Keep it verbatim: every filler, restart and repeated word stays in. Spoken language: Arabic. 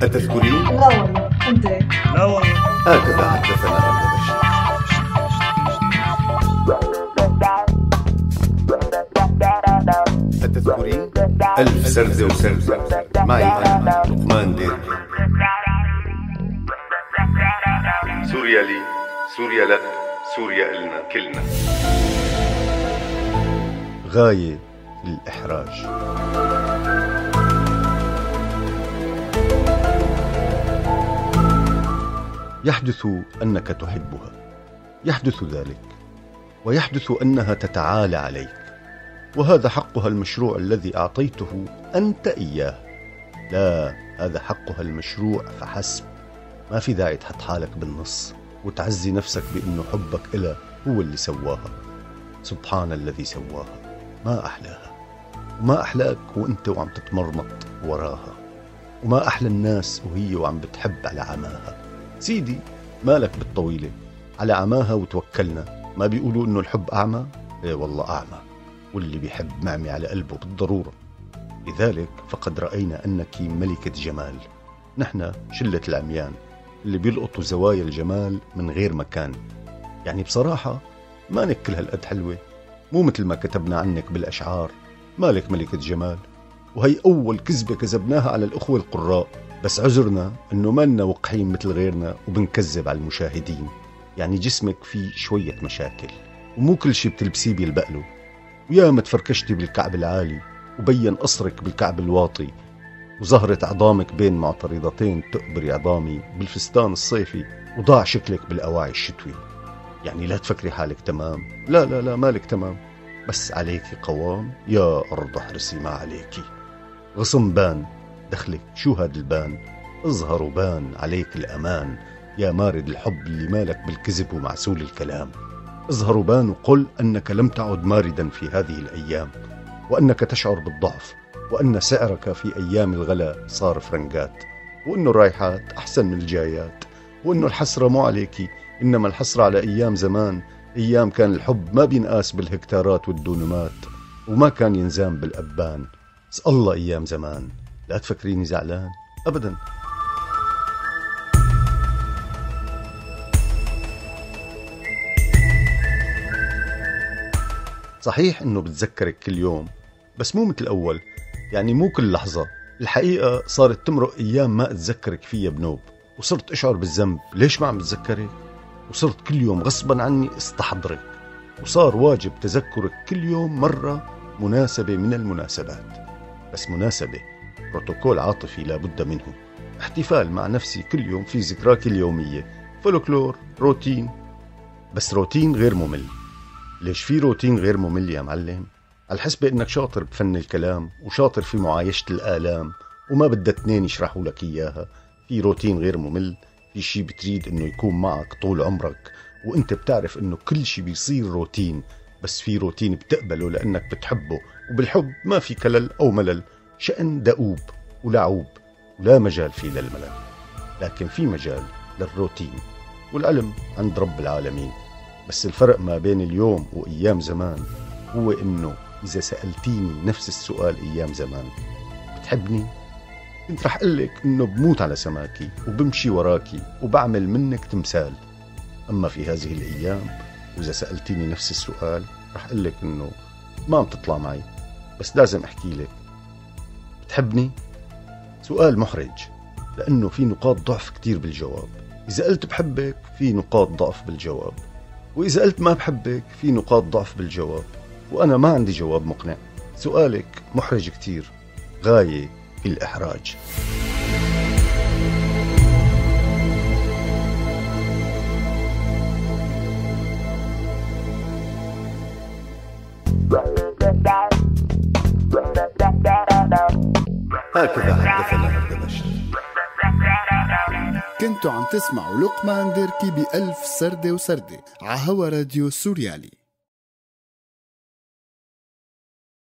أتذكرين؟ لا والله. أنت؟ لا والله. هكذا حدثنا ابن بشير. أتذكرين؟ ألف سردة وسردة معي أنا لقمان ديركي. سوريا لي، سوريا لك، سوريا إلنا كلنا. غاية الإحراج. يحدث أنك تحبها، يحدث ذلك، ويحدث أنها تتعالى عليك، وهذا حقها المشروع الذي أعطيته أنت إياه. لا، هذا حقها المشروع فحسب. ما في داعي تحط حالك بالنص وتعزي نفسك بأنه حبك إلها هو اللي سواها. سبحان الذي سواها. ما أحلاها، وما أحلاك وأنت وعم تتمرمط وراها، وما أحلى الناس وهي وعم بتحب على عماها. سيدي مالك بالطويلة، على عماها وتوكلنا. ما بيقولوا إنه الحب أعمى؟ إيه والله أعمى، واللي بيحب معمي على قلبه بالضرورة. لذلك فقد رأينا أنك ملكة جمال. نحن شلة العميان اللي بيلقطوا زوايا الجمال من غير مكان. يعني بصراحة مانك كل هالقد حلوة، مو مثل ما كتبنا عنك بالأشعار. مالك ملكة جمال، وهي أول كذبة كذبناها على الأخوة القراء. بس عذرنا إنه ما لنا وقحين مثل غيرنا وبنكذب على المشاهدين. يعني جسمك فيه شوية مشاكل، ومو كل شي بتلبسيه بيلبقله. ويا ما تفركشتي بالكعب العالي وبين قصرك بالكعب الواطي، وظهرت عظامك بين معترضتين تقبري عظامي بالفستان الصيفي، وضاع شكلك بالأواعي الشتوي. يعني لا تفكري حالك تمام، لا لا لا مالك تمام، بس عليكي قوام. يا أرض احرسي ما عليكي. غصن بان دخلك، شو هاد البان؟ اظهر وبان عليك الأمان يا مارد الحب اللي مالك بالكذب ومعسول الكلام. اظهر وبان وقل أنك لم تعد ماردا في هذه الأيام، وأنك تشعر بالضعف، وأن سعرك في أيام الغلا صار فرنجات، وأنه الرايحات أحسن من الجايات، وأنه الحسرة مو عليكي، إنما الحسرة على أيام زمان. أيام كان الحب ما بينقاس بالهكتارات والدونمات، وما كان ينزام بالأبان. اسأل الله أيام زمان. لا تفكريني زعلان أبدا. صحيح إنه بتذكرك كل يوم، بس مو مثل الأول. يعني مو كل لحظة. الحقيقة صارت تمرق أيام ما أتذكرك فيها بنوب، وصرت أشعر بالذنب. ليش ما عم بتذكرك؟ وصرت كل يوم غصبا عني استحضرك، وصار واجب تذكرك كل يوم مرة مناسبة من المناسبات. بس مناسبة، بروتوكول عاطفي لابد منه، احتفال مع نفسي كل يوم في ذكراك اليومية، فولكلور، روتين. بس روتين غير ممل. ليش في روتين غير ممل يا معلم؟ على الحسبة انك شاطر بفن الكلام وشاطر في معايشة الآلام، وما بدها اثنين يشرحوا لك اياها. في روتين غير ممل، في شي بتريد انه يكون معك طول عمرك، وانت بتعرف انه كل شي بيصير روتين. بس في روتين بتقبله لانك بتحبه، وبالحب ما في كلل او ملل، شأن دؤوب ولعوب، ولا مجال فيه للملل. لكن في مجال للروتين، والعلم عند رب العالمين. بس الفرق ما بين اليوم وأيام زمان هو إنه إذا سألتيني نفس السؤال أيام زمان، بتحبني؟ كنت رح قلك إنه بموت على سماكي وبمشي وراكي وبعمل منك تمثال. أما في هذه الأيام وإذا سألتيني نفس السؤال رح قلك إنه ما عم تطلع معي، بس لازم أحكي لك. بتحبني؟ سؤال محرج، لأنه في نقاط ضعف كتير بالجواب. إذا قلت بحبك في نقاط ضعف بالجواب، وإذا قلت ما بحبك في نقاط ضعف بالجواب، وأنا ما عندي جواب مقنع. سؤالك محرج كتير، غاية في الإحراج. هكذا حدثنا ابن بشير. كنتوا عم تسمعوا لقمان ديركي بألف سردة وسردة عهوا راديو سوريالي.